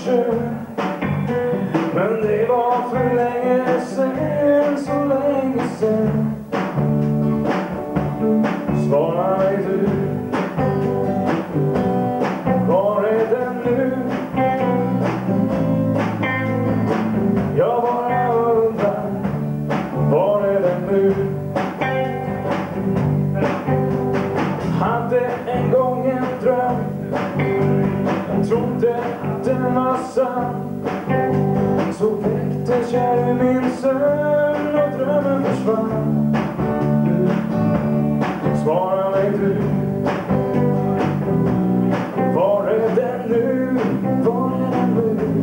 försök. Men det var för länge sen, så länge sen. Svara mig du, var är den nu? Jag bara undrar, var är den nu? Hade en gång en dröm, jag trodde att den var sann. Så väcktes jag ur min sömn och drömmen försvann. Svara mig du, var är den nu? Var är den nu?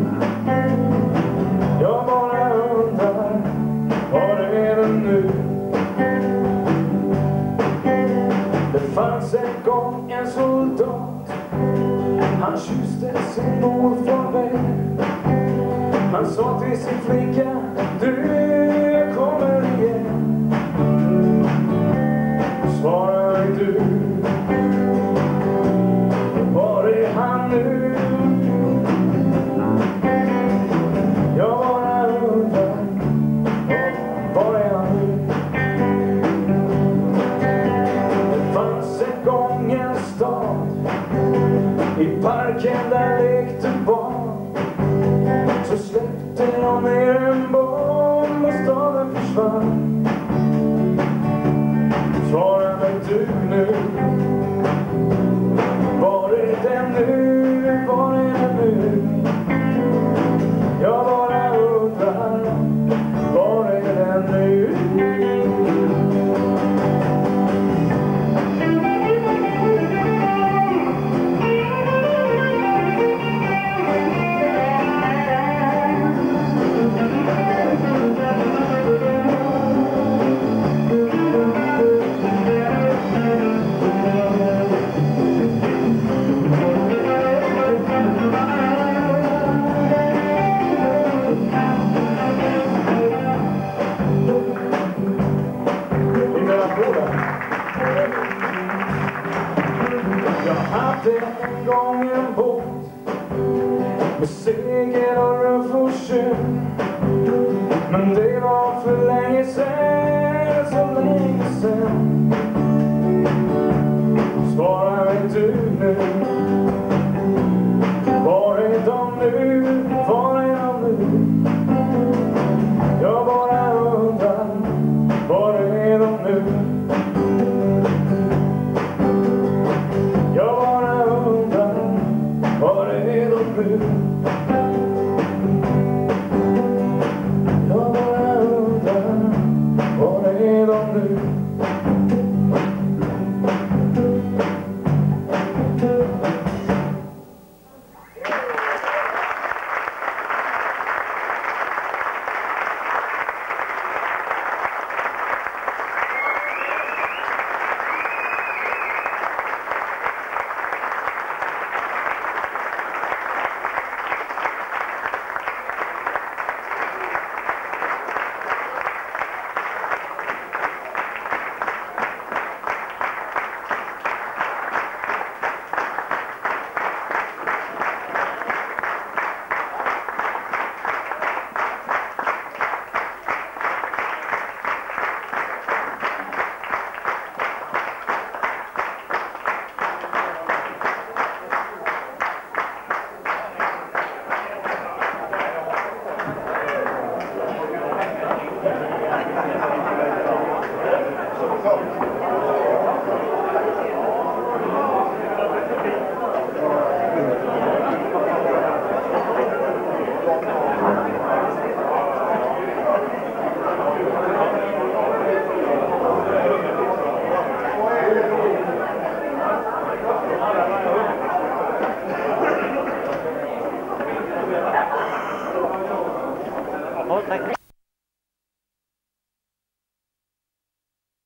Jag bara undrar, var är den nu? Det fanns en gång en soldat, han kysste sin mor farväl. Han sa till sin flicka, du, jag kommer igen. Svara mig du, var är han nu? Jag bara undrar, var är han nu? Det fanns en gång en stad, i parken där lekte barn. Så släppte jag ner en bomb och staden försvann. Svara mig du nu, var är den nu? Var är den nu? Jag bara undrar, var är den nu? Jag hade en gång en båt med segel och ruff och kör. Men det var för länge sen, så länge sen. Svara mig du nu, var är de nu? Var är de nu? Jag bara undrar, var är de nu? Jag bara undrar, var är de nu? Jag bara undrar, var är de nu? Oh, tack.